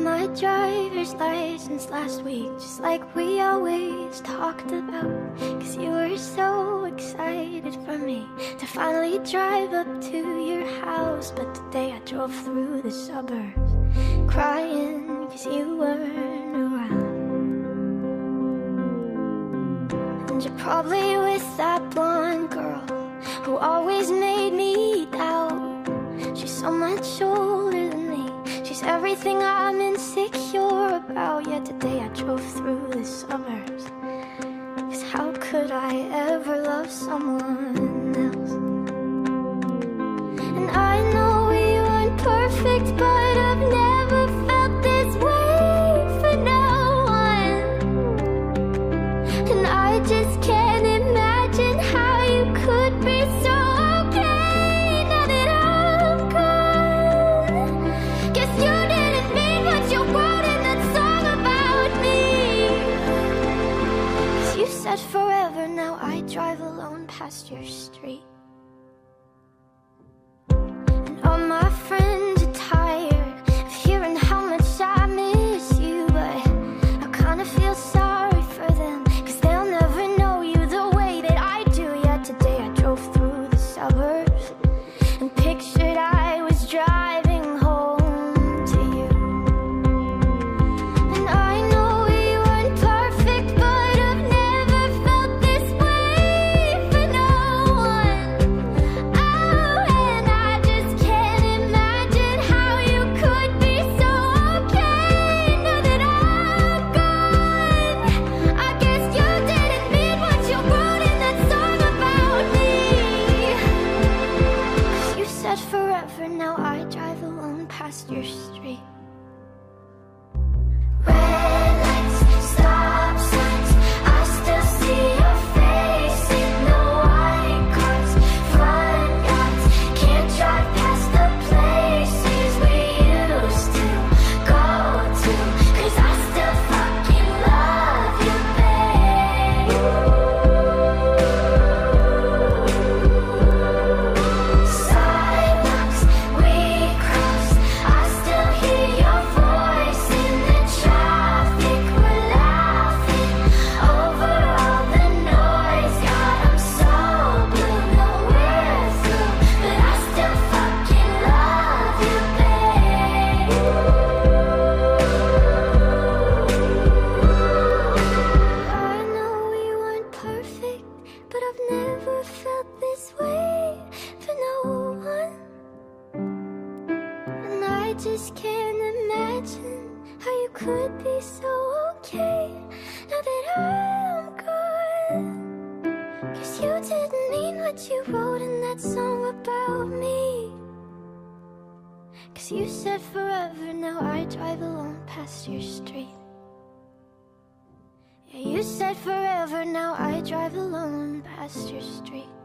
my driver's license last week, just like we always talked about. Cause you were so excited for me to finally drive up to your house. But today I drove through the suburbs crying cause you weren't around. And you're probably with that blonde girl who always made me doubt. She's so much older than me, she's everything I'm insecure about. Yet today I drove through the suburbs, cause how could I ever love someone else? And I know we weren't perfect, but I've never felt this way for no one. And I just can't imagine how you could be so okay now that I'm gone. Guess you didn't mean what you wrote in that song about me. Cause you said forever, now I drive alone past your street. And all my friends are tired of hearing how much I miss you, but I kinda feel sorry for them, cause they'll never know you the way that I do. Yet today I drove through the suburbs and pictured I was driving home to you. And I know we weren't perfect, but I've never felt this way for no one. Oh, and I just can't imagine how you could be so okay now that I'm gone. I guess you didn't mean what you wrote in that song about me. Cause you said forever, now I drive alone past your street. Red lights, stop signs, I still see your face in the white cars, front yards. Can't drive past the places we used to go to, cause I still fucking love you, babe. Sidewalks we crossed, I still hear your voice in the traffic. We're laughing over all the noise. God, I'm so blue, no we're through, but I still fucking love you, babe. I know we weren't perfect, but I've never felt this way for no one. And I just can't imagine how you could be so okay now that I'm gone. Cause you didn't mean what you wrote in that song about me. Cause you said forever, now I drive alone past your street. Yeah, you said forever, now I drive alone past your street.